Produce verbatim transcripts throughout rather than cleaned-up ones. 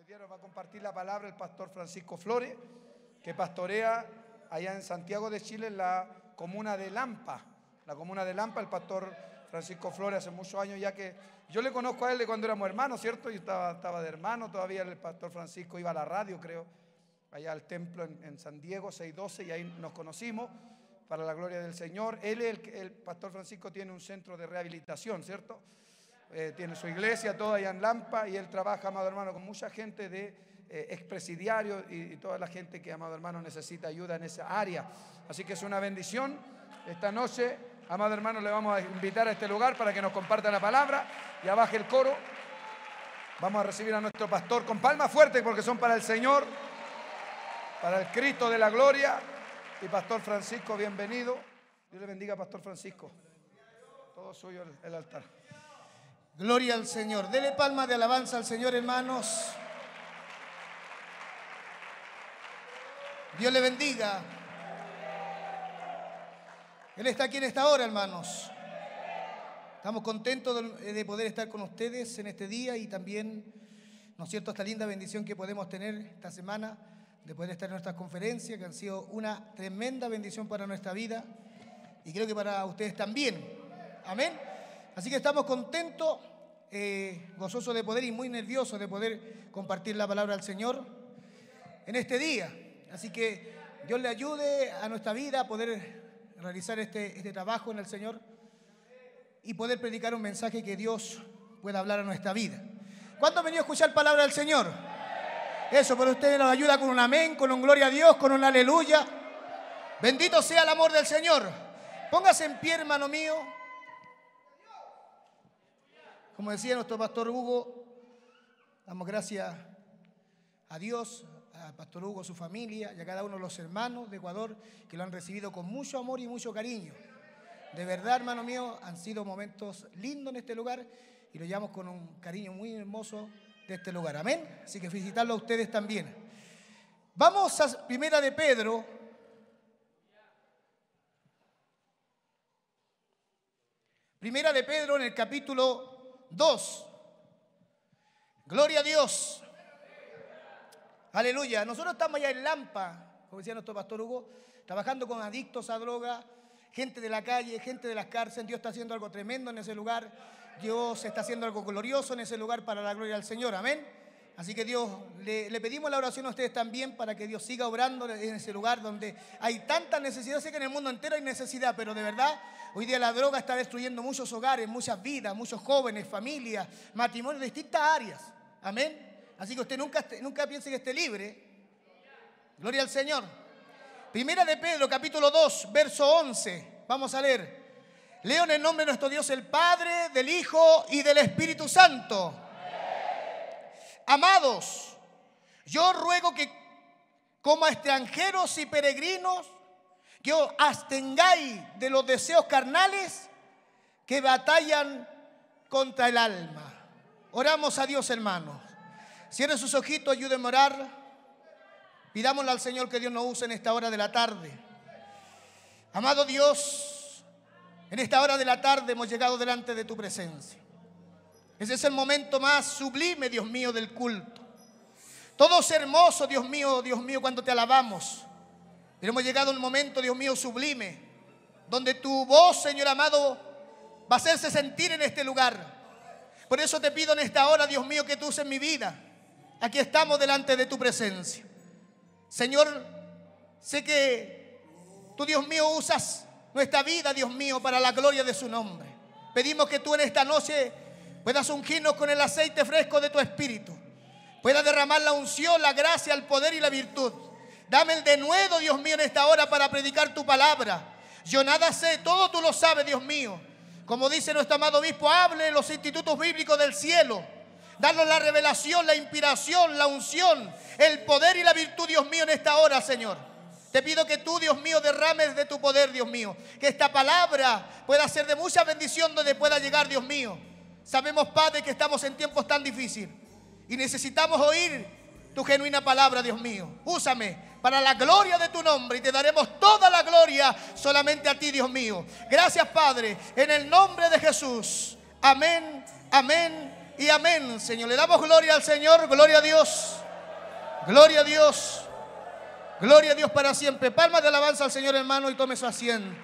día nos va a compartir la palabra el pastor Francisco Flores, que pastorea allá en Santiago de Chile, en la comuna de Lampa. La comuna de Lampa, el pastor Francisco Flores, hace muchos años ya que yo le conozco a él de cuando éramos hermanos, ¿cierto? Yo estaba, estaba de hermano, todavía el pastor Francisco iba a la radio, creo, allá al templo en, en San Diego, seiscientos doce, y ahí nos conocimos para la gloria del Señor. Él, el, el pastor Francisco, tiene un centro de rehabilitación, ¿cierto? Eh, tiene su iglesia toda allá en Lampa, y él trabaja, amado hermano, con mucha gente de eh, expresidiarios y, y toda la gente que, amado hermano, necesita ayuda en esa área. Así que es una bendición. Esta noche, amado hermano, le vamos a invitar a este lugar para que nos comparta la palabra y abaje el coro. Vamos a recibir a nuestro pastor con palmas fuertes porque son para el Señor, para el Cristo de la gloria. Y pastor Francisco, bienvenido. Dios le bendiga, pastor Francisco. Todo suyo el, el altar. Gloria al Señor. Dele palmas de alabanza al Señor, hermanos. Dios le bendiga. Él está aquí en esta hora, hermanos. Estamos contentos de poder estar con ustedes en este día y también, ¿no es cierto?, esta linda bendición que podemos tener esta semana de poder estar en nuestras conferencias, que han sido una tremenda bendición para nuestra vida y creo que para ustedes también. Amén. Así que estamos contentos, eh, gozosos de poder y muy nerviosos de poder compartir la palabra del Señor en este día. Así que Dios le ayude a nuestra vida a poder realizar este, este trabajo en el Señor y poder predicar un mensaje que Dios pueda hablar a nuestra vida. ¿Cuántos han venido a escuchar palabra del Señor? Eso, pero usted nos ayuda con un amén, con un gloria a Dios, con un aleluya. Bendito sea el amor del Señor. Póngase en pie, hermano mío. Como decía nuestro pastor Hugo, damos gracias a Dios, al pastor Hugo, su familia y a cada uno de los hermanos de Ecuador que lo han recibido con mucho amor y mucho cariño. De verdad, hermano mío, han sido momentos lindos en este lugar y lo llevamos con un cariño muy hermoso de este lugar. Amén. Así que felicitarlo a ustedes también. Vamos a Primera de Pedro. Primera de Pedro en el capítulo dos. Gloria a Dios. Aleluya. Nosotros estamos allá en Lampa, como decía nuestro pastor Hugo, trabajando con adictos a droga, gente de la calle, gente de las cárceles. Dios está haciendo algo tremendo en ese lugar. Dios está haciendo algo glorioso en ese lugar para la gloria del Señor. Amén. Así que Dios, le, le pedimos la oración a ustedes también para que Dios siga obrando en ese lugar donde hay tanta necesidad. Sé que en el mundo entero hay necesidad, pero de verdad hoy día la droga está destruyendo muchos hogares, muchas vidas, muchos jóvenes, familias, matrimonios de distintas áreas. Amén. Así que usted nunca, nunca piense que esté libre. Gloria al Señor. Primera de Pedro, capítulo dos, verso once. Vamos a leer. Leo en el nombre de nuestro Dios, el Padre, del Hijo y del Espíritu Santo. Amados, yo ruego que como extranjeros y peregrinos, que os abstengáis de los deseos carnales que batallan contra el alma. Oramos a Dios, hermanos. Cierre sus ojitos, ayúdenme a orar. Pidámosle al Señor que Dios nos use en esta hora de la tarde. Amado Dios, en esta hora de la tarde hemos llegado delante de tu presencia. Ese es el momento más sublime, Dios mío, del culto. Todo es hermoso, Dios mío, Dios mío, cuando te alabamos. Pero hemos llegado a un momento, Dios mío, sublime, donde tu voz, Señor amado, va a hacerse sentir en este lugar. Por eso te pido en esta hora, Dios mío, que tú uses mi vida. Aquí estamos delante de tu presencia. Señor, sé que tú, Dios mío, usas nuestra vida, Dios mío, para la gloria de su nombre. Pedimos que tú en esta noche puedas ungirnos con el aceite fresco de tu Espíritu. Puedas derramar la unción, la gracia, el poder y la virtud. Dame el denuedo, Dios mío, en esta hora para predicar tu palabra. Yo nada sé, todo tú lo sabes, Dios mío. Como dice nuestro amado obispo, hable en los institutos bíblicos del cielo. Danos la revelación, la inspiración, la unción, el poder y la virtud, Dios mío, en esta hora, Señor. Te pido que tú, Dios mío, derrames de tu poder, Dios mío. Que esta palabra pueda ser de mucha bendición donde pueda llegar, Dios mío. Sabemos, Padre, que estamos en tiempos tan difíciles y necesitamos oír tu genuina palabra, Dios mío. Úsame para la gloria de tu nombre y te daremos toda la gloria solamente a ti, Dios mío. Gracias, Padre, en el nombre de Jesús. Amén, amén y amén, Señor. Le damos gloria al Señor, gloria a Dios, gloria a Dios, gloria a Dios para siempre. Palmas de alabanza al Señor, hermano, y tome su asiento.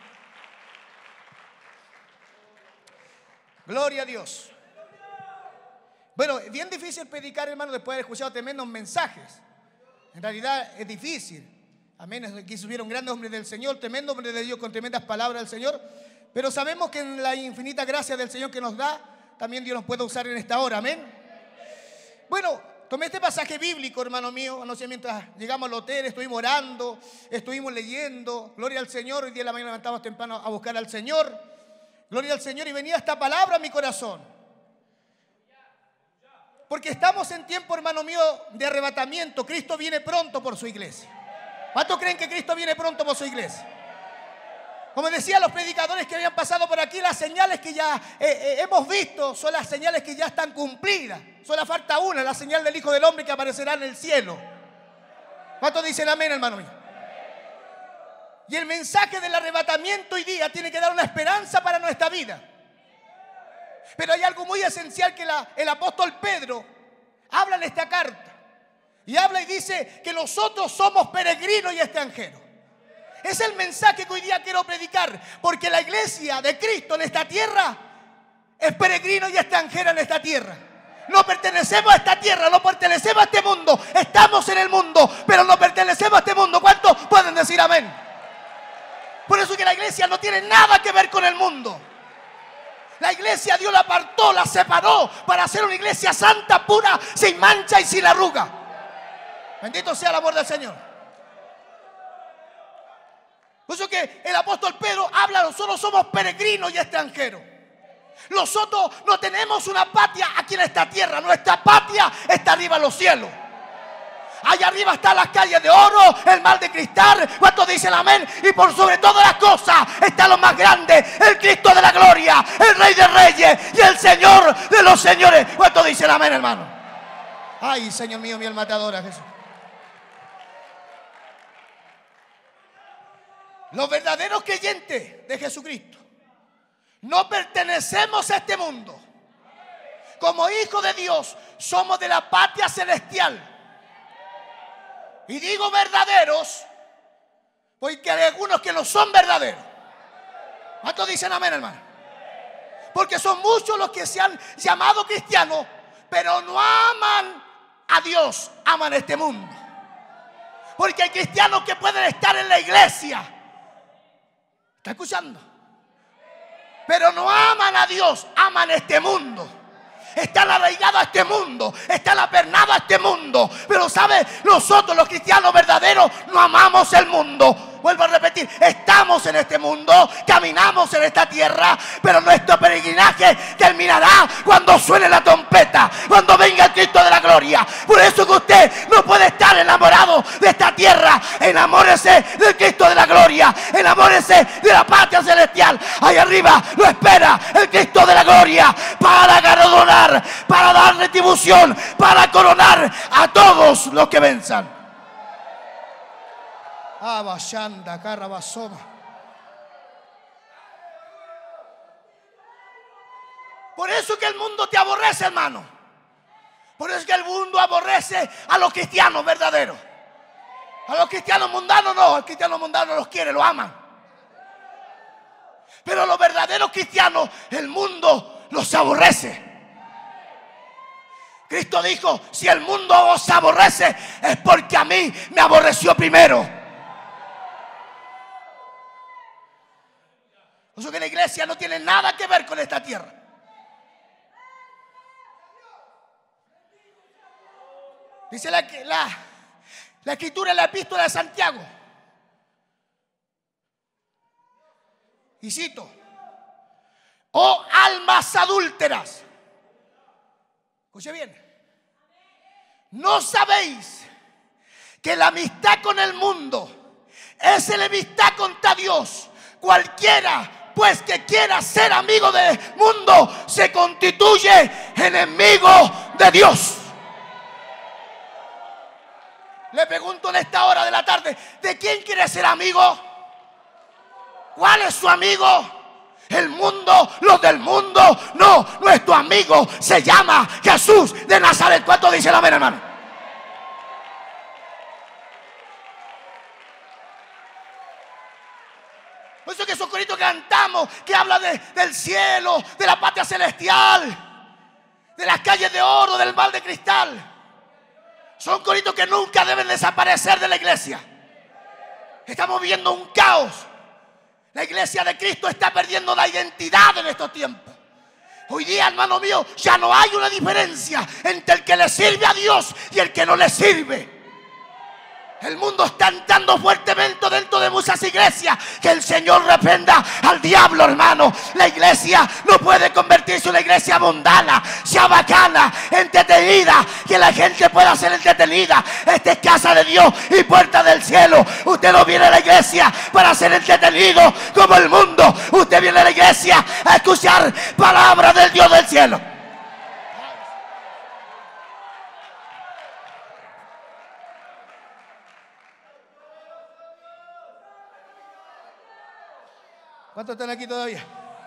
Gloria a Dios. Bueno, es bien difícil predicar, hermano, después de haber escuchado tremendos mensajes. En realidad es difícil. Amén. Aquí subieron grandes hombres del Señor, tremendos hombres de Dios con tremendas palabras del Señor. Pero sabemos que en la infinita gracia del Señor que nos da, también Dios nos puede usar en esta hora. Amén. Bueno, tomé este pasaje bíblico, hermano mío. No sé, mientras llegamos al hotel, estuvimos orando, estuvimos leyendo. Gloria al Señor. Hoy día de la mañana levantamos temprano a buscar al Señor. Gloria al Señor. Y venía esta palabra a mi corazón. Porque estamos en tiempo, hermano mío, de arrebatamiento. Cristo viene pronto por su iglesia. ¿Cuántos creen que Cristo viene pronto por su iglesia? Como decían los predicadores que habían pasado por aquí, las señales que ya eh, eh, hemos visto son las señales que ya están cumplidas. Solo falta una, la señal del Hijo del Hombre que aparecerá en el cielo. ¿Cuántos dicen amén, hermano mío? Y el mensaje del arrebatamiento hoy día tiene que dar una esperanza para nuestra vida. Pero hay algo muy esencial que la, el apóstol Pedro habla en esta carta. Y habla y dice que nosotros somos peregrinos y extranjeros. Es el mensaje que hoy día quiero predicar. Porque la iglesia de Cristo en esta tierra es peregrino y extranjera en esta tierra. No pertenecemos a esta tierra, no pertenecemos a este mundo. Estamos en el mundo, pero no pertenecemos a este mundo. ¿Cuántos pueden decir amén? Por eso que la iglesia no tiene nada que ver con el mundo. La iglesia Dios la apartó, la separó para hacer una iglesia santa, pura, sin mancha y sin arruga. Bendito sea el amor del Señor. Por eso que el apóstol Pedro habla, nosotros somos peregrinos y extranjeros. Nosotros no tenemos una patria aquí en esta tierra. Nuestra patria está arriba en los cielos. Allá arriba están las calles de oro, el mar de cristal. ¿Cuántos dicen amén? Y por sobre todas las cosas está lo más grande, el Cristo de la gloria, el Rey de reyes y el Señor de los señores. ¿Cuántos dicen amén, hermano? Ay, Señor mío, mi alma te adora, Jesús. Los verdaderos creyentes de Jesucristo no pertenecemos a este mundo. Como hijos de Dios somos de la patria celestial. Y digo verdaderos porque hay algunos que no son verdaderos. ¿Cuántos dicen amén, hermano? Porque son muchos los que se han llamado cristianos, pero no aman a Dios, aman este mundo. Porque hay cristianos que pueden estar en la iglesia. ¿Está escuchando? Pero no aman a Dios, aman este mundo. Están arraigados a este mundo, están apernados a este mundo. Pero ¿sabe? Nosotros los cristianos verdaderos no amamos el mundo. Vuelvo a repetir, estamos en este mundo, caminamos en esta tierra, pero nuestro peregrinaje terminará cuando suene la trompeta, cuando venga el Cristo de la gloria. Por eso que usted no puede estar enamorado de esta tierra. Enamórese del Cristo de la gloria, enamórese de la patria celestial. Ahí arriba lo espera el Cristo de la gloria para galardonar, para dar retribución, para coronar a todos los que venzan. Abashanda, carabasoma. Por eso que el mundo te aborrece, hermano. Por eso que el mundo aborrece a los cristianos verdaderos. A los cristianos mundanos no, al cristiano mundano los quiere, los aman. Pero a los verdaderos cristianos el mundo los aborrece. Cristo dijo, si el mundo os aborrece es porque a mí me aborreció primero. Por eso que la iglesia no tiene nada que ver con esta tierra. Dice la, la, la escritura en la epístola de Santiago. Y cito: oh almas adúlteras. Escuche bien. ¿No sabéis que la amistad con el mundo es enemistad contra Dios? Cualquiera pues que quiera ser amigo del mundo se constituye enemigo de Dios. Le pregunto en esta hora de la tarde, ¿de quién quiere ser amigo? ¿Cuál es su amigo? El mundo, los del mundo, no. Nuestro amigo se llama Jesús de Nazaret. ¿Cuánto dice el amén, hermano? Por eso que esos coritos que cantamos, que hablan de, del cielo, de la patria celestial, de las calles de oro, del mar de cristal, son coritos que nunca deben desaparecer de la iglesia. Estamos viviendo un caos. La iglesia de Cristo está perdiendo la identidad en estos tiempos. Hoy día, hermano mío, ya no hay una diferencia entre el que le sirve a Dios y el que no le sirve. El mundo está entrando fuertemente dentro de muchas iglesias. Que el Señor reprenda al diablo, hermano. La iglesia no puede convertirse en una iglesia mundana, sea bacana, entretenida, que la gente pueda ser entretenida. Esta es casa de Dios y puerta del cielo. Usted no viene a la iglesia para ser entretenido como el mundo. Usted viene a la iglesia a escuchar palabras del Dios del cielo. ¿Cuántos están aquí todavía?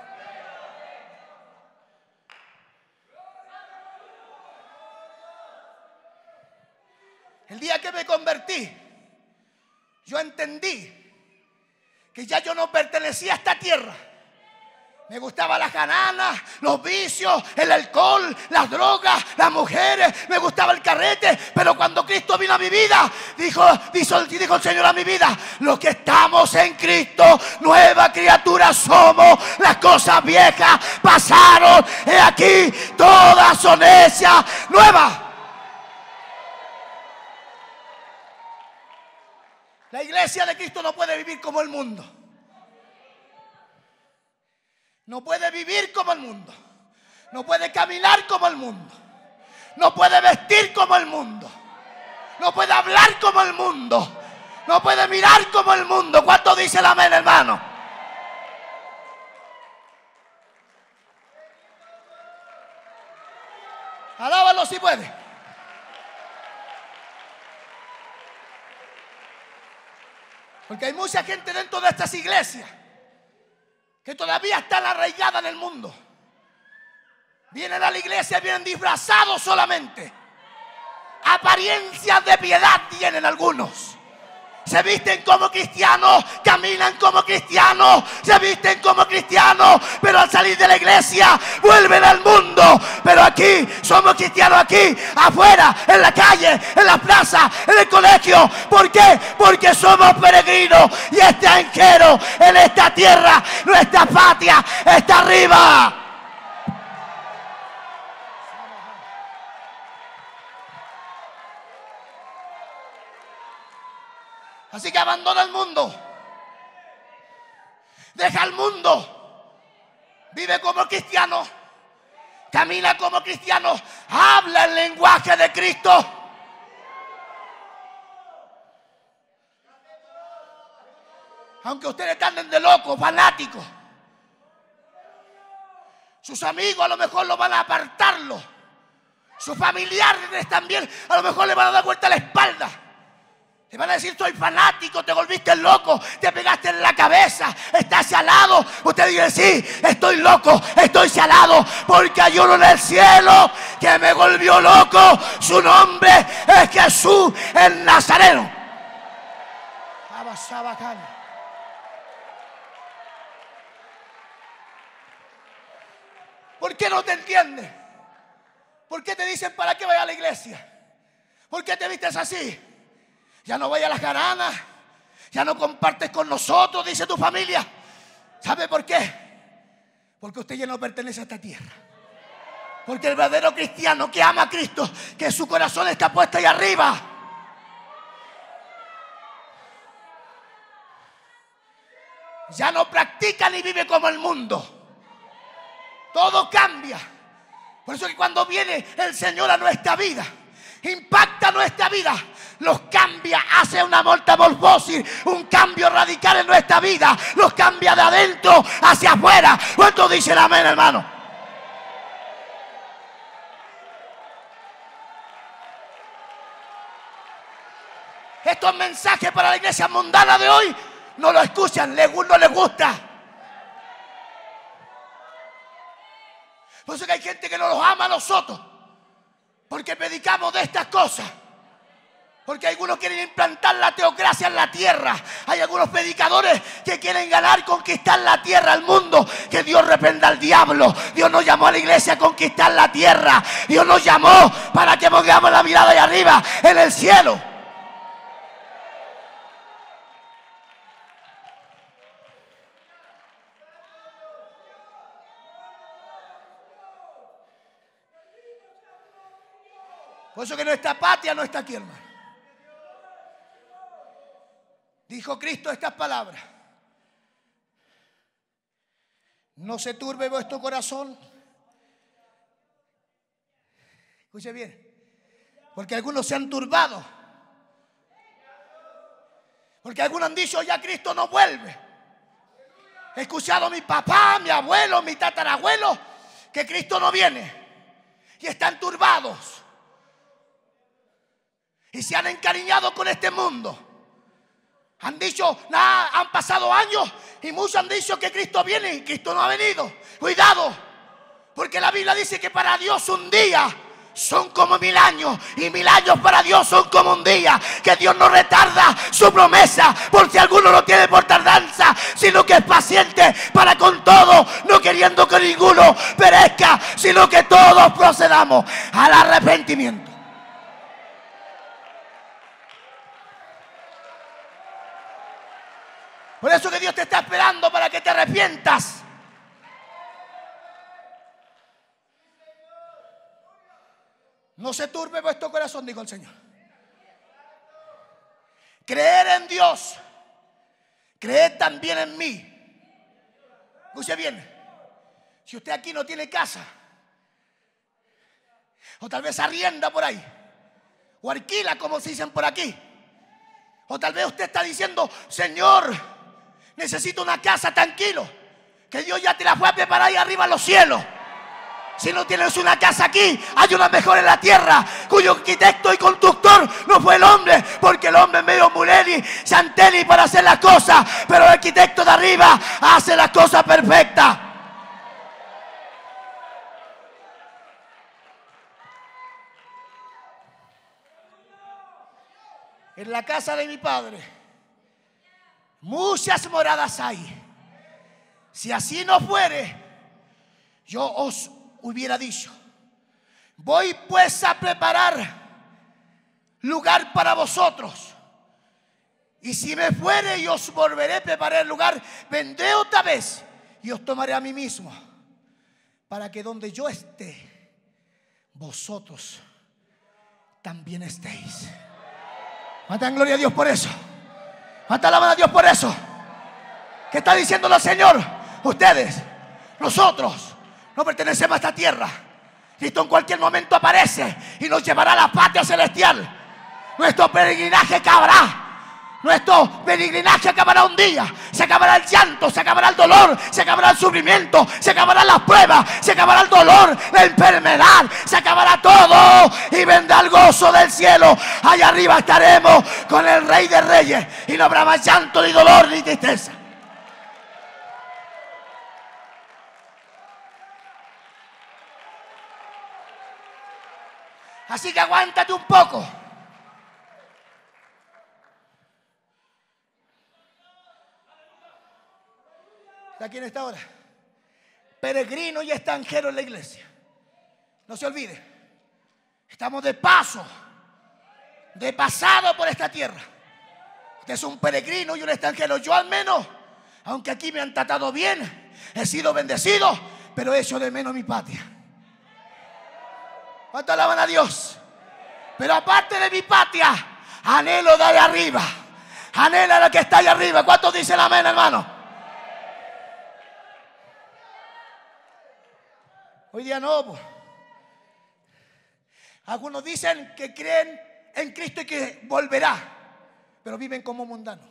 El día que me convertí, yo entendí que ya yo no pertenecía a esta tierra. Me gustaba la canana, los vicios, el alcohol, las drogas, las mujeres, me gustaba el carrete. Pero cuando Cristo vino a mi vida, dijo, dijo, dijo el Señor a mi vida: los que estamos en Cristo, nueva criatura somos. Las cosas viejas pasaron, he aquí, todas son hechas nuevas. La iglesia de Cristo no puede vivir como el mundo. No puede vivir como el mundo. No puede caminar como el mundo. No puede vestir como el mundo. No puede hablar como el mundo. No puede mirar como el mundo. ¿Cuánto dice el amén, hermano? Alábalo si puede. Porque hay mucha gente dentro de estas iglesias que todavía están arraigadas en el mundo. Vienen a la iglesia, vienen disfrazados solamente. Apariencias de piedad tienen algunos. Se visten como cristianos, caminan como cristianos, se visten como cristianos, pero al salir de la iglesia vuelven al mundo. Pero aquí somos cristianos, aquí, afuera, en la calle, en la plaza, en el colegio. ¿Por qué? Porque somos peregrinos y extranjeros en esta tierra. Nuestra patria está arriba. Así que abandona el mundo. Deja el mundo. Vive como cristiano. Camina como cristiano. Habla el lenguaje de Cristo. Aunque ustedes están de locos, fanáticos, sus amigos a lo mejor lo van a apartarlo. Sus familiares también a lo mejor le van a dar vuelta a la espalda. Te van a decir: soy fanático, te volviste loco, te pegaste en la cabeza, estás salado. Usted dice: sí, estoy loco, estoy salado, porque hay uno en el cielo que me volvió loco. Su nombre es Jesús el Nazareno. ¿Por qué no te entiendes? ¿Por qué te dicen para qué vaya a la iglesia? ¿Por qué te vistes así? Ya no vayas a las jaranas, ya no compartes con nosotros, dice tu familia. ¿Sabe por qué? Porque usted ya no pertenece a esta tierra. Porque el verdadero cristiano que ama a Cristo, que su corazón está puesto ahí arriba, ya no practica ni vive como el mundo. Todo cambia. Por eso que cuando viene el Señor a nuestra vida, impacta nuestra vida, los cambia, hace una metamorfosis, un cambio radical en nuestra vida, los cambia de adentro hacia afuera. ¿Cuánto dicen amén, hermano? Estos mensajes para la iglesia mundana de hoy no lo escuchan, no les gusta. Por eso que hay gente que no los ama a nosotros, porque predicamos de estas cosas. Porque algunos quieren implantar la teocracia en la tierra. Hay algunos predicadores que quieren ganar, conquistar la tierra, el mundo. Que Dios reprenda al diablo. Dios nos llamó a la iglesia a conquistar la tierra. Dios nos llamó para que pongamos la mirada allá arriba, en el cielo. Por eso que nuestra patria no está aquí, hermano. Dijo Cristo estas palabras: no se turbe vuestro corazón. Escuche bien, porque algunos se han turbado, porque algunos han dicho: ya Cristo no vuelve. He escuchado a mi papá, mi abuelo, mi tatarabuelo que Cristo no viene, y están turbados y se han encariñado con este mundo. Han dicho, nada, han pasado años y muchos han dicho que Cristo viene y Cristo no ha venido. Cuidado, porque la Biblia dice que para Dios un día son como mil años, y mil años para Dios son como un día. Que Dios no retarda su promesa, por si alguno no tiene por tardanza, sino que es paciente para con todo, no queriendo que ninguno perezca, sino que todos procedamos al arrepentimiento. Por eso que Dios te está esperando para que te arrepientas. No se turbe vuestro corazón, dijo el Señor. Creer en Dios, creed también en mí. Escuche bien, si usted aquí no tiene casa, o tal vez arrienda por ahí, o alquila, como se dicen por aquí, o tal vez usted está diciendo: Señor, necesito una casa tranquilo, que Dios ya te la fue a preparar ahí arriba en los cielos. Si no tienes una casa aquí, hay una mejor en la tierra, cuyo arquitecto y constructor no fue el hombre, porque el hombre es medio Muleni, Santelli para hacer las cosas, pero el arquitecto de arriba hace las cosas perfectas. En la casa de mi Padre muchas moradas hay. Si así no fuere, yo os hubiera dicho: voy pues a preparar lugar para vosotros. Y si me fuere y os volveré a preparar el lugar, vendré otra vez y os tomaré a mí mismo, para que donde yo esté, vosotros también estéis. Matan gloria a Dios por eso. Mata la mano a Dios por eso. ¿Qué está diciendo el Señor? Ustedes, nosotros, no pertenecemos a esta tierra. Cristo en cualquier momento aparece y nos llevará a la patria celestial. Nuestro peregrinaje acabará. Nuestro peregrinaje acabará un día. Se acabará el llanto, se acabará el dolor, se acabará el sufrimiento, se acabarán las pruebas, se acabará el dolor, la enfermedad, se acabará todo y vendrá el gozo del cielo. Allá arriba estaremos con el Rey de Reyes y no habrá más llanto, ni dolor, ni tristeza. Así que aguántate un poco. ¿Está quién está ahora? Peregrino y extranjero en la iglesia. No se olvide, estamos de paso, de pasado por esta tierra. Usted es un peregrino y un extranjero. Yo al menos, aunque aquí me han tratado bien, he sido bendecido, pero he hecho de menos mi patria. ¿Cuánto alaban a Dios? Pero aparte de mi patria, anhelo de allá arriba. Anhela lo que está allá arriba. ¿Cuántos dicen amén, hermano? Hoy día no, pues. Algunos dicen que creen en Cristo y que volverá, pero viven como mundanos.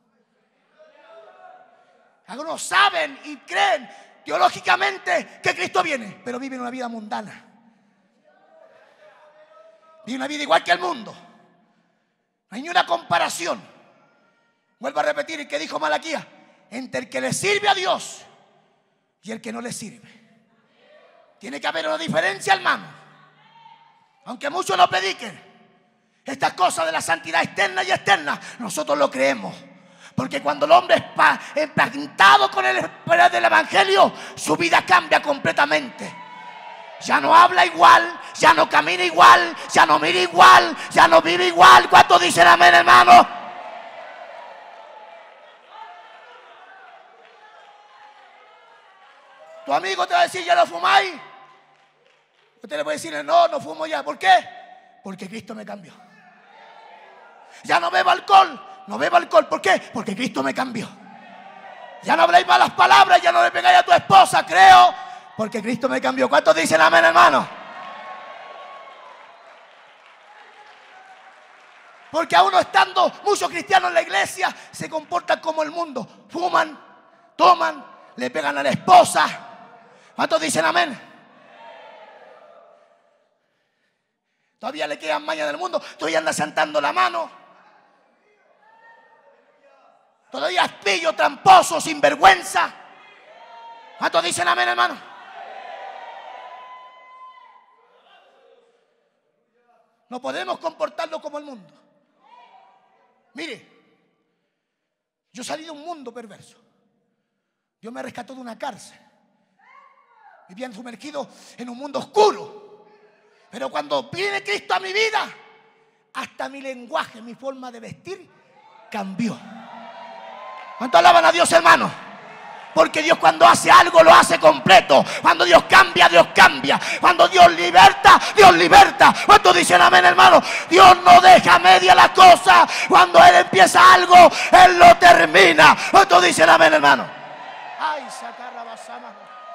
Algunos saben y creen teológicamente que Cristo viene, pero viven una vida mundana. Viven una vida igual que el mundo. No hay ni una comparación. Vuelvo a repetir el que dijo Malaquías: entre el que le sirve a Dios y el que no le sirve. Tiene que haber una diferencia, hermano. Aunque muchos lo prediquen, estas cosas de la santidad externa y externa, nosotros lo creemos. Porque cuando el hombre es implantado con el poder del evangelio, su vida cambia completamente. Ya no habla igual, ya no camina igual, ya no mira igual, ya no vive igual. ¿Cuántos dicen amén, hermano? Tu amigo te va a decir, ¿ya no fumáis? Usted le puede decir, no, no fumo ya. ¿Por qué? Porque Cristo me cambió. Ya no bebo alcohol, no bebo alcohol. ¿Por qué? Porque Cristo me cambió. Ya no habláis malas palabras, ya no le pegáis a tu esposa, creo, porque Cristo me cambió. ¿Cuántos dicen amén, hermano? Porque aún estando muchos cristianos en la iglesia, se comportan como el mundo. Fuman, toman, le pegan a la esposa. ¿Cuántos dicen amén? Todavía le quedan mañas del mundo. Todavía anda sentando la mano. Todavía es pillo, tramposo, sinvergüenza. ¿Cuántos dicen amén, hermano? No podemos comportarnos como el mundo. Mire, yo salí de un mundo perverso. Dios me rescató de una cárcel. Vivía sumergido en un mundo oscuro. Pero cuando viene Cristo a mi vida, hasta mi lenguaje, mi forma de vestir cambió. ¿Cuánto alaban a Dios, hermano? Porque Dios cuando hace algo lo hace completo. Cuando Dios cambia, Dios cambia. Cuando Dios liberta, Dios liberta. ¿Cuántos dicen amén, hermano? Dios no deja media la cosa. Cuando Él empieza algo, Él lo termina. ¿Cuántos dicen amén, hermano? Ay, sacarra basama.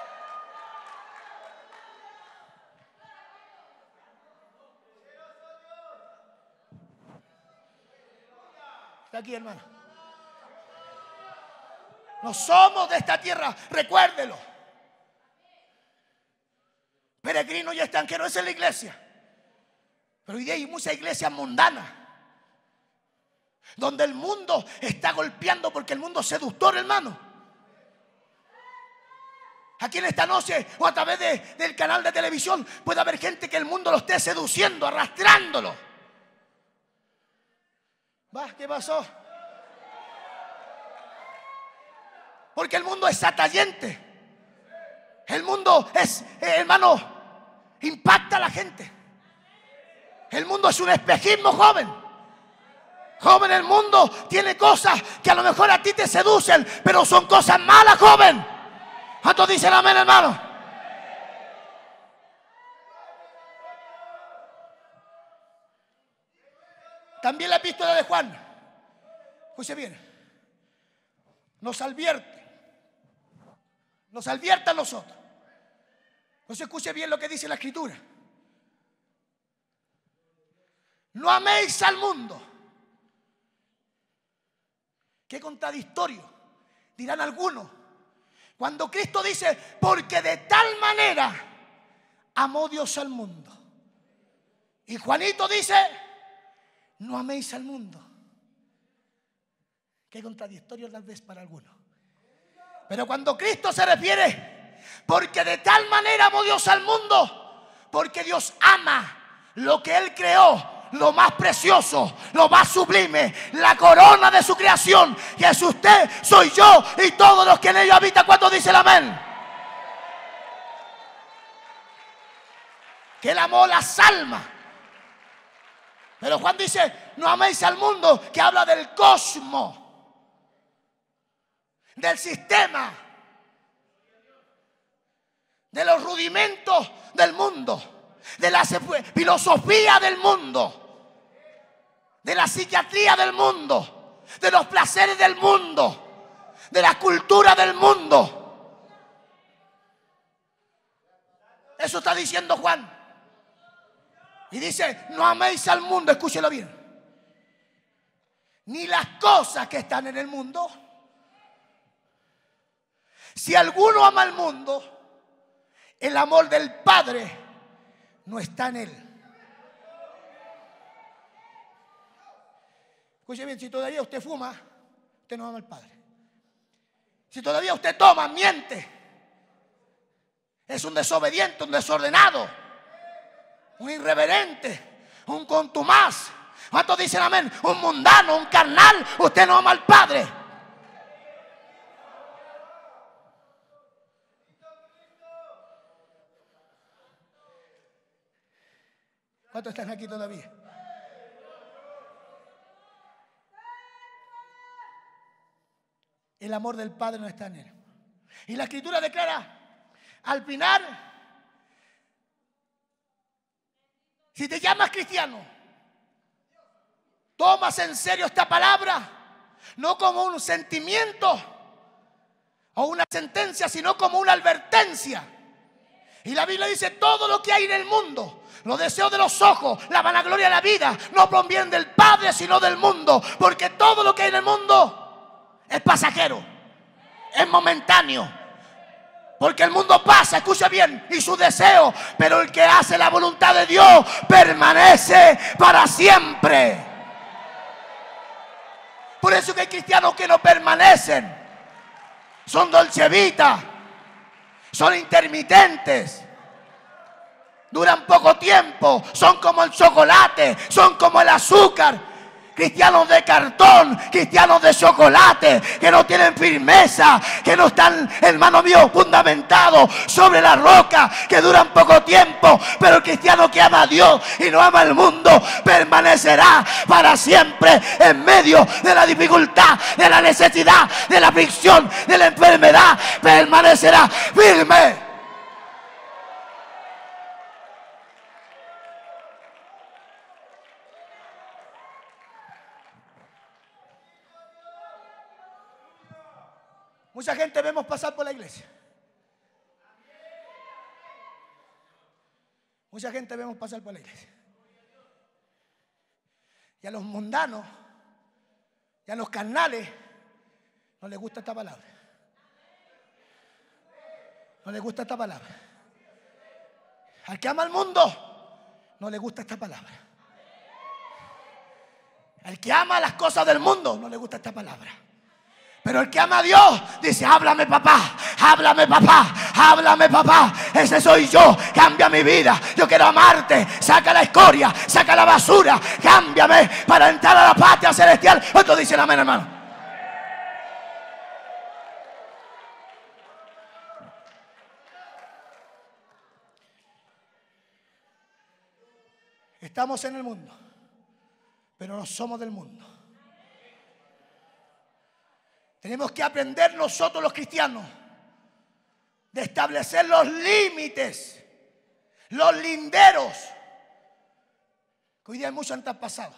Está aquí, hermano. No somos de esta tierra, recuérdelo. Peregrinos y extranjeros, esa es la iglesia. Pero hoy día hay muchas iglesias mundanas, donde el mundo está golpeando, porque el mundo es seductor, hermano. Aquí en esta noche o a través de, del canal de televisión puede haber gente que el mundo lo esté seduciendo, arrastrándolo. ¿Va? ¿Qué pasó? Porque el mundo es atrayente. El mundo es, eh, hermano, impacta a la gente. El mundo es un espejismo, joven. Joven, el mundo tiene cosas que a lo mejor a ti te seducen, pero son cosas malas, joven. ¿Cuántos dicen amén, hermano? También la epístola de Juan, escuche bien, nos advierte. Nos advierte a nosotros. Entonces escuche bien lo que dice la Escritura. No améis al mundo. Qué contradictorio, dirán algunos. Cuando Cristo dice, porque de tal manera amó Dios al mundo. Y Juanito dice, no améis al mundo. Qué contradictorio tal vez para algunos. Pero cuando Cristo se refiere, porque de tal manera amó Dios al mundo, porque Dios ama lo que Él creó, lo más precioso, lo más sublime, la corona de su creación, que es usted, soy yo y todos los que en ellos habitan. ¿Cuántos dicen amén? Que Él amó las almas. Pero Juan dice, no améis al mundo, que habla del cosmos, del sistema, de los rudimentos del mundo, de la filosofía del mundo, de la psiquiatría del mundo, de los placeres del mundo, de la cultura del mundo. Eso está diciendo Juan. Y dice, no améis al mundo, escúchelo bien, ni las cosas que están en el mundo. Si alguno ama al mundo, el amor del Padre no está en él. Escuche bien, si todavía usted fuma, usted no ama al Padre. Si todavía usted toma, miente, es un desobediente, un desordenado, un irreverente, un contumaz. ¿Cuántos dicen amén? Un mundano, un carnal. Usted no ama al Padre. ¿Cuántos están aquí todavía? El amor del Padre no está en él. Y la Escritura declara, al final, si te llamas cristiano, tomas en serio esta palabra, no como un sentimiento o una sentencia, sino como una advertencia. Y la Biblia dice, todo lo que hay en el mundo, los deseos de los ojos, la vanagloria de la vida, no provienen del Padre, sino del mundo. Porque todo lo que hay en el mundo es pasajero, es momentáneo. Porque el mundo pasa, escucha bien, y su deseo, pero el que hace la voluntad de Dios permanece para siempre. Por eso que hay cristianos que no permanecen, son dolcevitas, son intermitentes, duran poco tiempo, son como el chocolate, son como el azúcar. Cristianos de cartón, cristianos de chocolate, que no tienen firmeza, que no están, hermano mío, fundamentados sobre la roca, que duran poco tiempo. Pero el cristiano que ama a Dios y no ama al mundo permanecerá para siempre en medio de la dificultad, de la necesidad, de la aflicción, de la enfermedad. Permanecerá firme. Mucha gente vemos pasar por la iglesia. Mucha gente vemos pasar por la iglesia. Y a los mundanos, y a los carnales, no les gusta esta palabra. No les gusta esta palabra. Al que ama al mundo, no le gusta esta palabra. Al que ama las cosas del mundo, no le gusta esta palabra. Pero el que ama a Dios dice, háblame papá, háblame papá, háblame papá. Ese soy yo, cambia mi vida. Yo quiero amarte, saca la escoria, saca la basura, cámbiame para entrar a la patria celestial. ¿Cuántos dicen amén, hermano? Estamos en el mundo, pero no somos del mundo. Tenemos que aprender nosotros los cristianos de establecer los límites, los linderos, que hoy día hay muchos antepasados.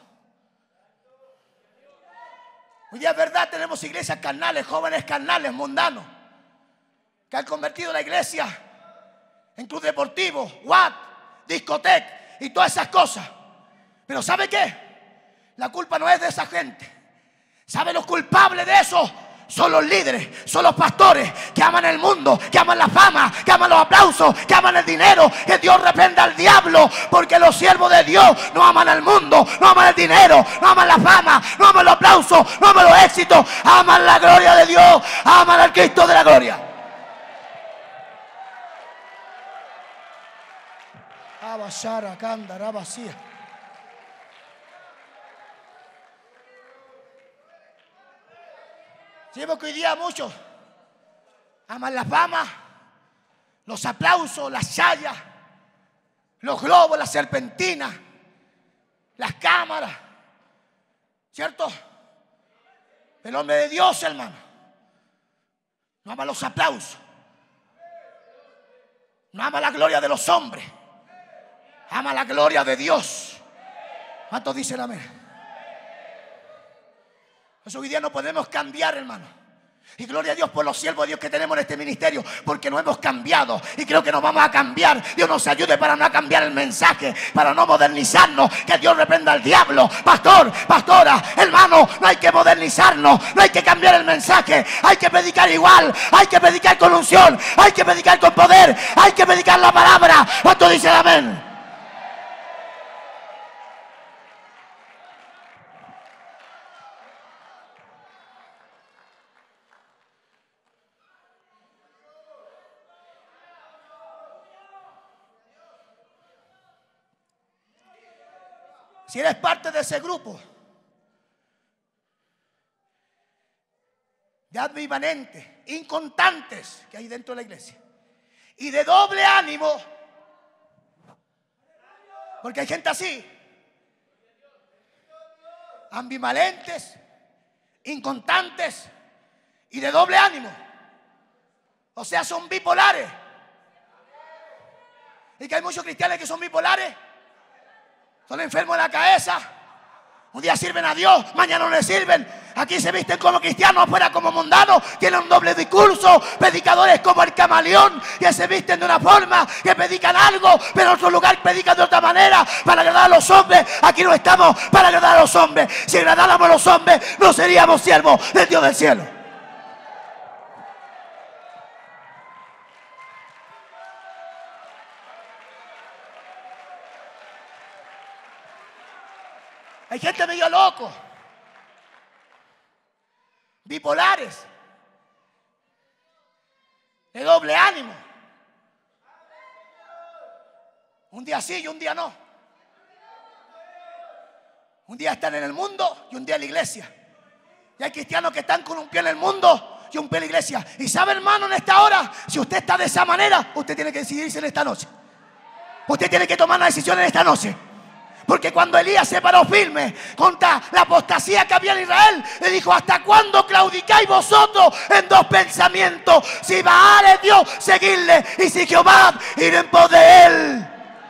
Hoy día es verdad, tenemos iglesias carnales, jóvenes carnales, mundanos, que han convertido la iglesia en club deportivo, Watt, discoteca y todas esas cosas. Pero ¿sabe qué? La culpa no es de esa gente. ¿Sabe los culpables de eso? Son los líderes, son los pastores que aman el mundo, que aman la fama, que aman los aplausos, que aman el dinero. Que Dios reprenda al diablo, porque los siervos de Dios no aman el mundo, no aman el dinero, no aman la fama, no aman los aplausos, no aman los éxitos, aman la gloria de Dios, aman al Cristo de la gloria. Abashara, Kandara, vacía. Sí, porque hoy día muchos aman la fama, los aplausos, las sayas, los globos, las serpentinas, las cámaras, ¿cierto? El hombre de Dios, hermano, no ama los aplausos, no ama la gloria de los hombres, ama la gloria de Dios. ¿Cuántos dicen amén? Pues hoy día no podemos cambiar, hermano. Y gloria a Dios por los siervos de Dios que tenemos en este ministerio, porque no hemos cambiado y creo que nos vamos a cambiar. Dios nos ayude para no cambiar el mensaje, para no modernizarnos. Que Dios reprenda al diablo. Pastor, pastora, hermano, no hay que modernizarnos, no hay que cambiar el mensaje. Hay que predicar igual, hay que predicar con unción, hay que predicar con poder, hay que predicar la palabra. ¿Cuánto dicen amén? Si eres parte de ese grupo de ambivalentes, inconstantes que hay dentro de la iglesia y de doble ánimo, porque hay gente así, ambivalentes, inconstantes y de doble ánimo, o sea, son bipolares. Y que hay muchos cristianos que son bipolares, son enfermos de la cabeza. Un día sirven a Dios, mañana no le sirven. Aquí se visten como cristianos, afuera como mundanos. Tienen un doble discurso. Predicadores como el camaleón, que se visten de una forma, que predican algo, pero en otro lugar predican de otra manera, para agradar a los hombres. Aquí no estamos para agradar a los hombres. Si agradáramos a los hombres, no seríamos siervos del Dios del cielo. Hay gente medio loco, bipolares, de doble ánimo. Un día sí y un día no. Un día están en el mundo y un día en la iglesia. Y hay cristianos que están con un pie en el mundo y un pie en la iglesia. Y sabe, hermano, en esta hora, si usted está de esa manera, usted tiene que decidirse en esta noche. Usted tiene que tomar una decisión en esta noche. Porque cuando Elías se paró firme contra la apostasía que había en Israel, le dijo: ¿hasta cuándo claudicáis vosotros en dos pensamientos? Si Baal es Dios, seguidle, y si Jehová, ir en pos de él.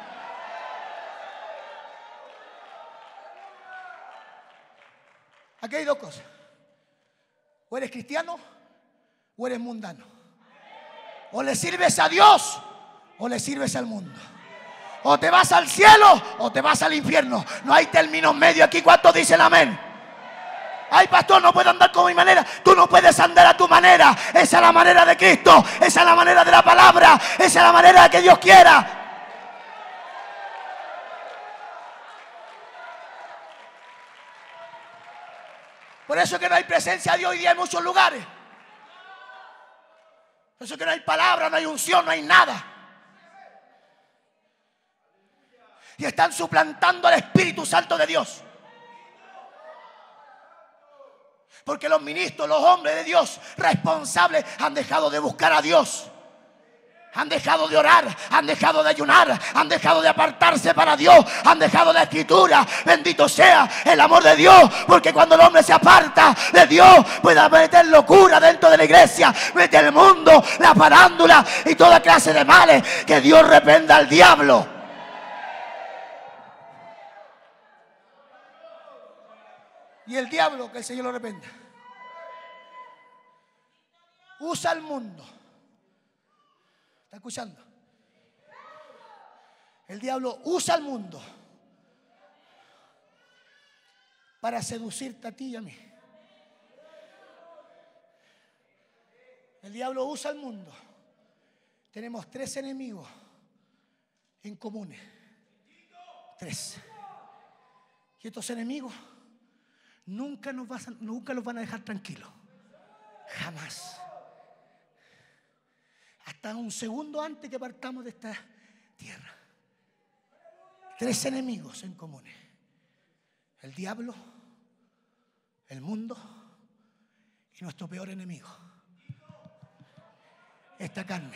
Aquí hay dos cosas: o eres cristiano o eres mundano. O le sirves a Dios o le sirves al mundo. O te vas al cielo o te vas al infierno. No hay términos medios aquí. ¿Cuántos dicen amén? Ay, pastor, no puedo andar con mi manera. Tú no puedes andar a tu manera. Esa es la manera de Cristo. Esa es la manera de la palabra. Esa es la manera que Dios quiera. Por eso que no hay presencia de Dios hoy día en muchos lugares. Por eso que no hay palabra, no hay unción, no hay nada. Y están suplantando al Espíritu Santo de Dios. Porque los ministros, los hombres de Dios responsables han dejado de buscar a Dios. Han dejado de orar, han dejado de ayunar, han dejado de apartarse para Dios, han dejado la escritura. Bendito sea el amor de Dios, porque cuando el hombre se aparta de Dios, puede meter locura dentro de la iglesia, meter el mundo, la farándula y toda clase de males. Que Dios reprenda al diablo. Y el diablo, que el Señor lo reprenda, usa el mundo. ¿Está escuchando? El diablo usa el mundo para seducirte a ti y a mí. El diablo usa el mundo. Tenemos tres enemigos en común. Tres. Y estos enemigos Nunca nos, vas a, nunca los van a dejar tranquilos. Jamás. Hasta un segundo antes que partamos de esta tierra. Tres enemigos en común: el diablo, el mundo y nuestro peor enemigo, esta carne.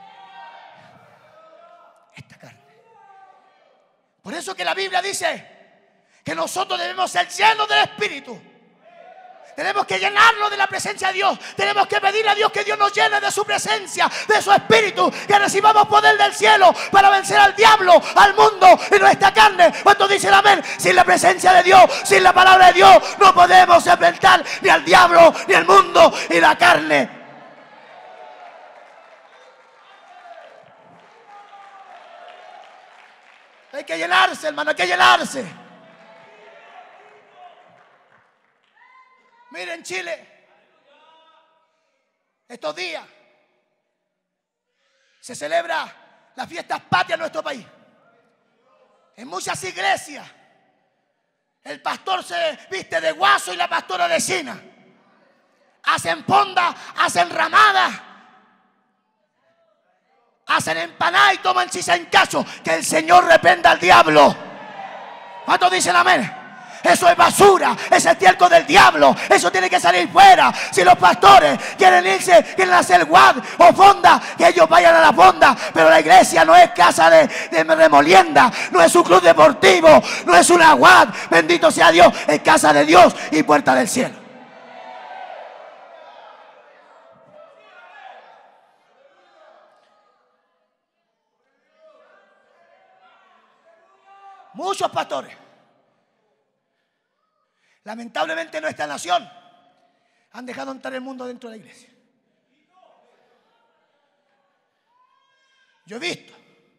Esta carne. Por eso que la Biblia dice que nosotros debemos ser llenos del Espíritu. Tenemos que llenarnos de la presencia de Dios. Tenemos que pedirle a Dios que Dios nos llene de su presencia, de su Espíritu, que recibamos poder del cielo para vencer al diablo, al mundo y nuestra carne. ¿Cuántos dicen amén? Sin la presencia de Dios, sin la palabra de Dios, no podemos enfrentar ni al diablo, ni al mundo, ni la carne. Hay que llenarse, hermano, hay que llenarse. Miren, Chile, estos días se celebra las fiestas patrias en nuestro país. En muchas iglesias el pastor se viste de guaso y la pastora de china. Hacen fonda, hacen ramada, hacen empanada y toman chicha en cacho. Que el Señor reprenda al diablo. ¿Cuántos dicen amén? Eso es basura, ese es estiércol del diablo. Eso tiene que salir fuera. Si los pastores quieren irse, quieren hacer guad o fonda, que ellos vayan a la fonda. Pero la iglesia no es casa de, de remolienda, no es un club deportivo, no es una guad. Bendito sea Dios, es casa de Dios y puerta del cielo. Muchos pastores, lamentablemente en nuestra nación, han dejado entrar el mundo dentro de la iglesia. Yo he visto,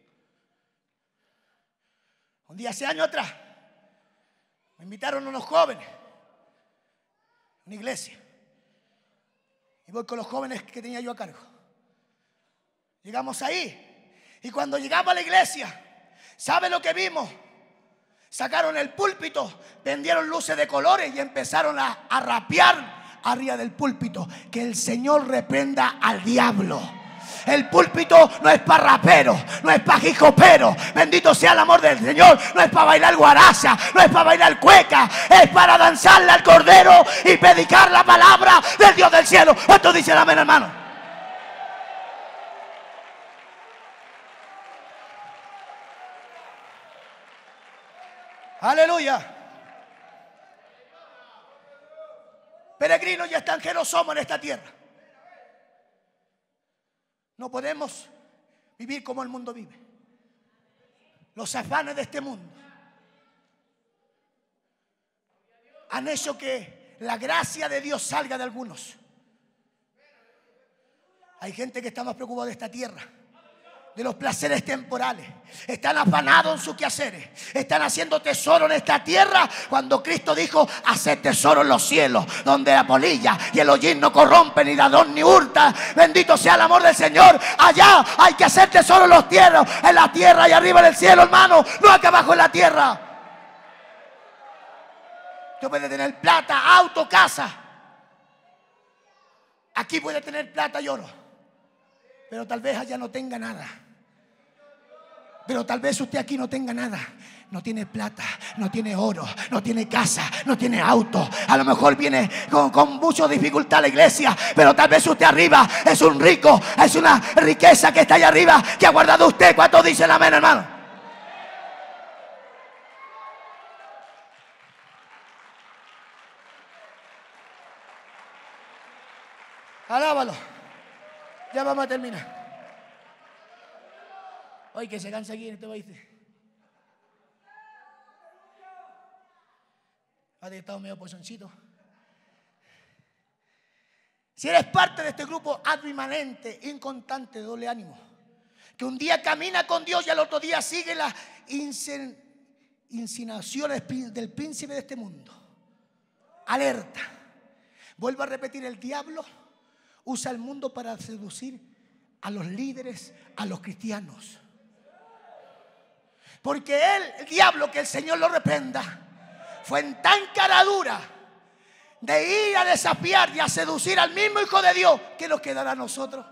un día hace años atrás, me invitaron unos jóvenes a una iglesia. Y voy con los jóvenes que tenía yo a cargo. Llegamos ahí. Y cuando llegamos a la iglesia, ¿sabe lo que vimos? Sacaron el púlpito, vendieron luces de colores y empezaron a, a rapear arriba del púlpito. Que el Señor reprenda al diablo. El púlpito no es para raperos, no es para jicopero. Bendito sea el amor del Señor. No es para bailar guaracha, no es para bailar cueca. Es para danzarle al Cordero y predicar la palabra del Dios del cielo. ¿Cuántos dicen amén, hermano? Aleluya. Peregrinos y extranjeros somos en esta tierra. No podemos vivir como el mundo vive. Los afanes de este mundo han hecho que la gracia de Dios salga de algunos. Hay gente que está más preocupada de esta tierra, de los placeres temporales. Están afanados en sus quehaceres. Están haciendo tesoro en esta tierra, cuando Cristo dijo: haced tesoro en los cielos, donde la polilla y el hollín no corrompen, ni ladrón ni hurta. Bendito sea el amor del Señor. Allá hay que hacer tesoro en los tierras, en la tierra y arriba en el cielo, hermano, no acá abajo en la tierra. Usted puede tener plata, auto, casa. Aquí puede tener plata y oro, pero tal vez allá no tenga nada. Pero tal vez usted aquí no tenga nada. No tiene plata, no tiene oro, no tiene casa, no tiene auto. A lo mejor viene con, con mucha dificultad a la iglesia, pero tal vez usted arriba es un rico. Es una riqueza que está allá arriba, que ha guardado usted. ¿Cuántos dicen amén, hermano? Alábalo. Ya vamos a terminar. Hoy que se cansa aquí en este país. Ha estado medio pozoncito. Si eres parte de este grupo adrimanente, inconstante, de doble ánimo, que un día camina con Dios y al otro día sigue las insinuaciones del príncipe de este mundo, alerta. Vuelvo a repetir: el diablo usa el mundo para seducir a los líderes, a los cristianos. Porque él, el diablo, que el Señor lo reprenda, fue en tan cara dura de ir a desafiar y a seducir al mismo Hijo de Dios. ¿Qué nos quedará a nosotros?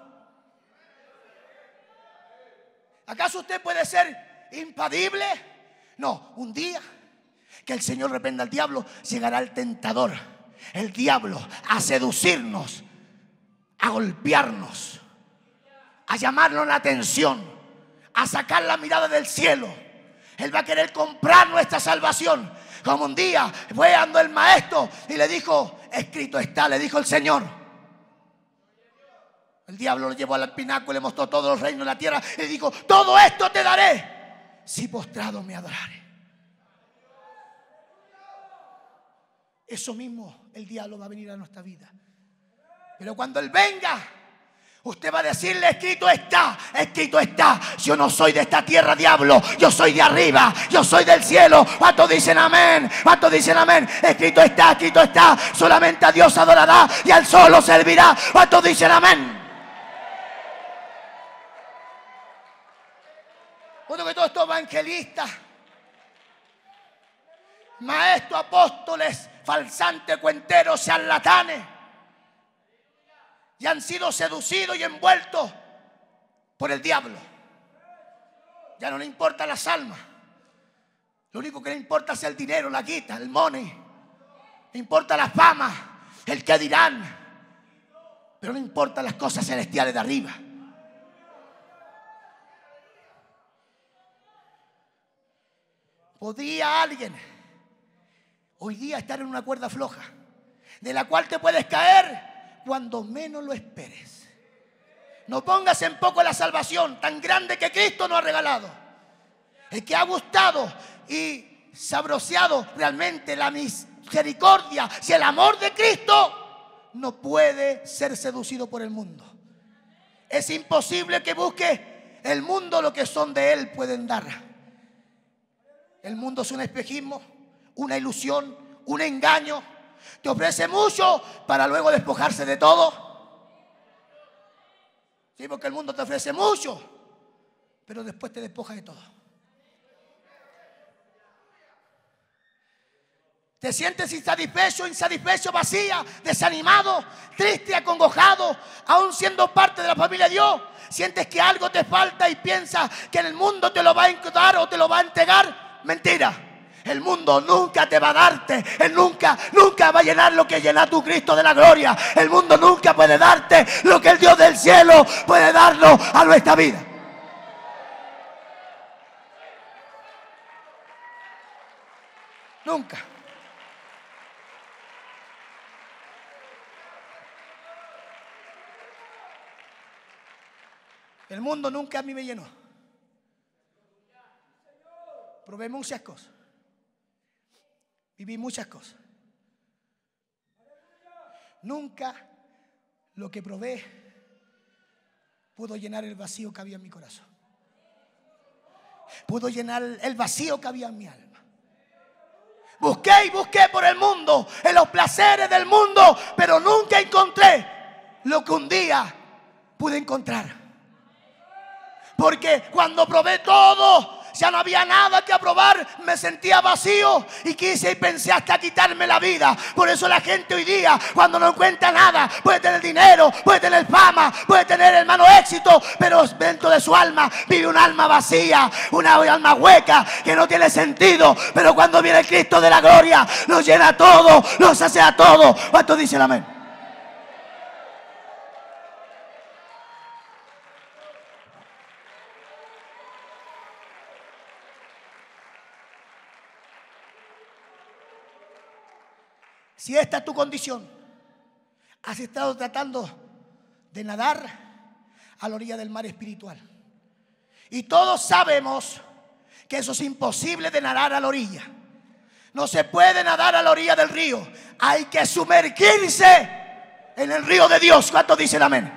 ¿Acaso usted puede ser impadible? No, un día que el Señor reprenda al diablo, llegará el tentador, el diablo, a seducirnos, a golpearnos, a llamarnos la atención, a sacar la mirada del cielo. Él va a querer comprar nuestra salvación. Como un día fue ando el maestro y le dijo: escrito está, le dijo el Señor. El diablo lo llevó al pináculo y le mostró todos los reinos de la tierra y le dijo: todo esto te daré si postrado me adorare. Eso mismo el diablo va a venir a nuestra vida. Pero cuando Él venga, usted va a decirle: escrito está, escrito está. Yo no soy de esta tierra, diablo. Yo soy de arriba, yo soy del cielo. ¿Cuántos dicen amén? ¿Cuántos dicen amén? Escrito está, escrito está. Solamente a Dios adorará y al solo servirá. ¿Cuántos dicen amén? Bueno, que todos estos evangelistas, maestros, apóstoles, falsantes, cuenteros, charlatanes, y han sido seducidos y envueltos por el diablo. Ya no le importan las almas. Lo único que le importa es el dinero, la guita, el money. Le importa la fama, el que dirán. Pero no importan las cosas celestiales de arriba. ¿Podría alguien hoy día estar en una cuerda floja de la cual te puedes caer cuando menos lo esperes? No pongas en poco la salvación tan grande que Cristo nos ha regalado. El que ha gustado y sabroseado realmente la misericordia y el amor de Cristo no puede ser seducido por el mundo. Es imposible que busque el mundo lo que son de Él pueden dar. El mundo es un espejismo, una ilusión, un engaño. Te ofrece mucho para luego despojarse de todo. Sí, porque el mundo te ofrece mucho, pero después te despoja de todo. Te sientes insatisfecho, insatisfecho, vacía, desanimado, triste, acongojado, aún siendo parte de la familia de Dios. Sientes que algo te falta y piensas que en el mundo te lo va a dar o te lo va a entregar. Mentira. El mundo nunca te va a darte. Él nunca, nunca va a llenar lo que llena tu Cristo de la gloria. El mundo nunca puede darte lo que el Dios del cielo puede darnos a nuestra vida. Nunca. El mundo nunca a mí me llenó. Probé muchas cosas. Viví muchas cosas. Nunca lo que probé pudo llenar el vacío que había en mi corazón. Pudo llenar el vacío que había en mi alma. Busqué y busqué por el mundo, en los placeres del mundo, pero nunca encontré lo que un día pude encontrar. Porque cuando probé todo, ya no había nada que aprobar, me sentía vacío y quise y pensé hasta quitarme la vida. Por eso la gente hoy día, cuando no encuentra nada, puede tener dinero, puede tener fama, puede tener, hermano, éxito, pero dentro de su alma vive un alma vacía, una alma hueca que no tiene sentido. Pero cuando viene el Cristo de la gloria, nos llena todo, nos hace a todo. ¿Cuánto dice el amén? Si esta es tu condición, has estado tratando de nadar a la orilla del mar espiritual. Y todos sabemos que eso es imposible de nadar a la orilla. No se puede nadar a la orilla del río. Hay que sumergirse en el río de Dios. ¿Cuántos dicen amén?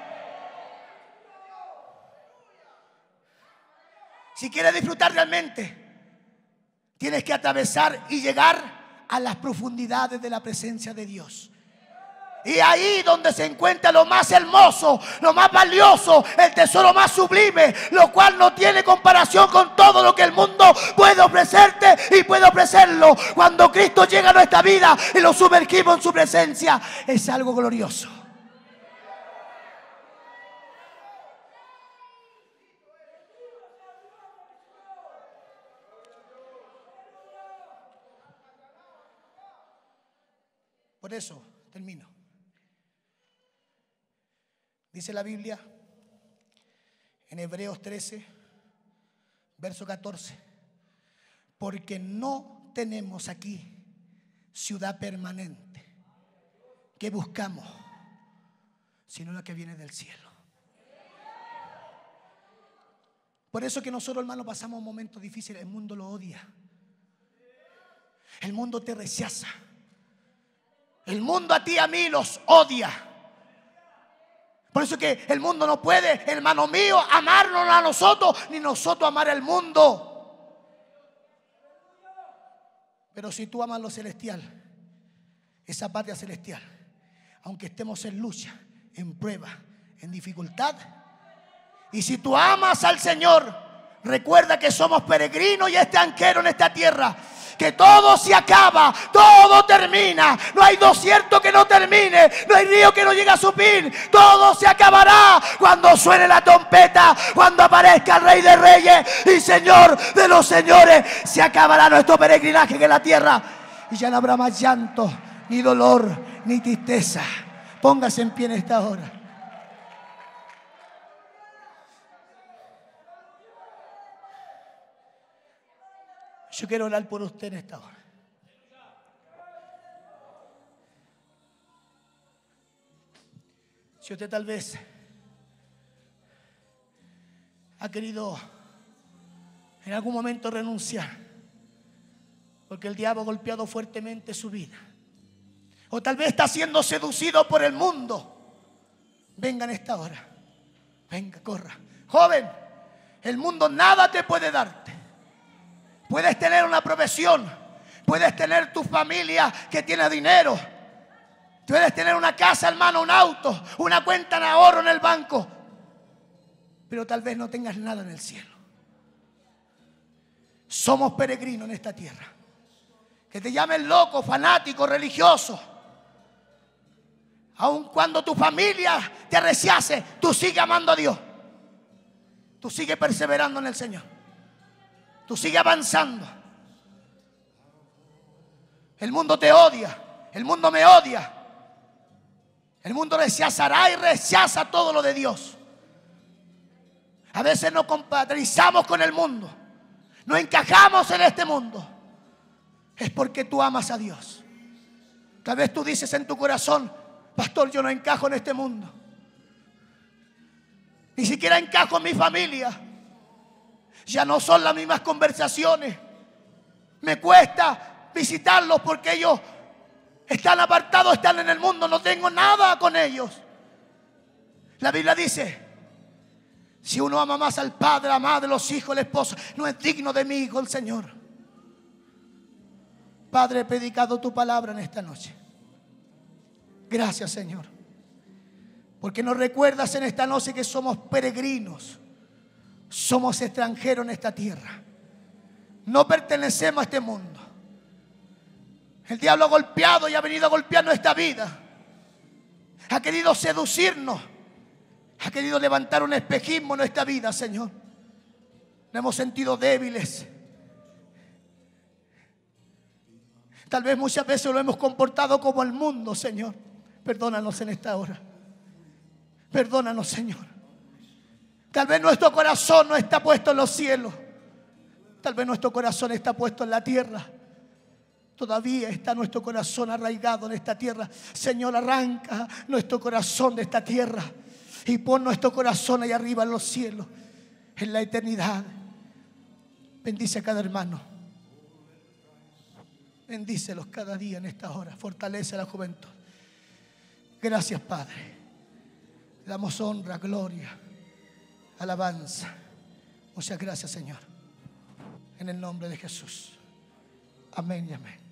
Si quieres disfrutar realmente, tienes que atravesar y llegar a las profundidades de la presencia de Dios. Y ahí donde se encuentra lo más hermoso, lo más valioso, el tesoro más sublime, lo cual no tiene comparación con todo lo que el mundo puede ofrecerte y puede ofrecerlo. Cuando Cristo llega a nuestra vida y lo sumergimos en su presencia, es algo glorioso. Por eso termino. Dice la Biblia en Hebreos trece, verso catorce: porque no tenemos aquí ciudad permanente que buscamos, sino la que viene del cielo. Por eso que nosotros, hermanos, pasamos momentos difíciles. El mundo lo odia. El mundo te rechaza. El mundo a ti y a mí los odia. Por eso que el mundo no puede, hermano mío, amarnos a nosotros, ni nosotros amar al mundo. Pero si tú amas lo celestial, esa patria celestial, aunque estemos en lucha, en prueba, en dificultad, y si tú amas al Señor, Recuerda que somos peregrinos y extranjeros en esta tierra. Que todo se acaba, todo termina. No hay desierto que no termine, no hay río que no llegue a su fin. Todo se acabará cuando suene la trompeta, cuando aparezca el Rey de Reyes y Señor de los señores. Se acabará nuestro peregrinaje en la tierra y ya no habrá más llanto, ni dolor, ni tristeza. Póngase en pie en esta hora. Yo quiero orar por usted en esta hora. Si usted tal vez ha querido en algún momento renunciar, porque el diablo ha golpeado fuertemente su vida, o tal vez está siendo seducido por el mundo, venga en esta hora. Venga, corra. Joven, el mundo nada te puede darte. Puedes tener una profesión, puedes tener tu familia que tiene dinero, puedes tener una casa, hermano, un auto, una cuenta de ahorro en el banco, pero tal vez no tengas nada en el cielo. Somos peregrinos en esta tierra. Que te llamen loco, fanático, religioso, aun cuando tu familia te rechace, tú sigues amando a Dios. Tú sigues perseverando en el Señor. Tú sigues avanzando. El mundo te odia. El mundo me odia. El mundo rechazará y rechaza todo lo de Dios. A veces nos compatibilizamos con el mundo. No encajamos en este mundo. Es porque tú amas a Dios. Tal vez tú dices en tu corazón: pastor, yo no encajo en este mundo. Ni siquiera encajo en mi familia. Ya no son las mismas conversaciones. Me cuesta visitarlos porque ellos están apartados, están en el mundo. No tengo nada con ellos. La Biblia dice: si uno ama más al padre, a la madre, los hijos, el esposo, no es digno de mí, hijo el Señor. Padre, he predicado tu palabra en esta noche. Gracias, Señor, porque nos recuerdas en esta noche que somos peregrinos. Somos extranjeros en esta tierra. No pertenecemos a este mundo. El diablo ha golpeado y ha venido a golpear nuestra vida. Ha querido seducirnos. Ha querido levantar un espejismo en nuestra vida, Señor. Nos hemos sentido débiles. Tal vez muchas veces lo hemos comportado como el mundo, Señor. Perdónanos en esta hora. Perdónanos, Señor. Tal vez nuestro corazón no está puesto en los cielos. Tal vez nuestro corazón está puesto en la tierra. Todavía está nuestro corazón arraigado en esta tierra. Señor, arranca nuestro corazón de esta tierra y pon nuestro corazón ahí arriba en los cielos, en la eternidad. Bendice a cada hermano. Bendícelos cada día en esta hora. Fortalece a la juventud. Gracias, Padre. Le damos honra, gloria, alabanza. Muchas gracias, Señor. En el nombre de Jesús. Amén y amén.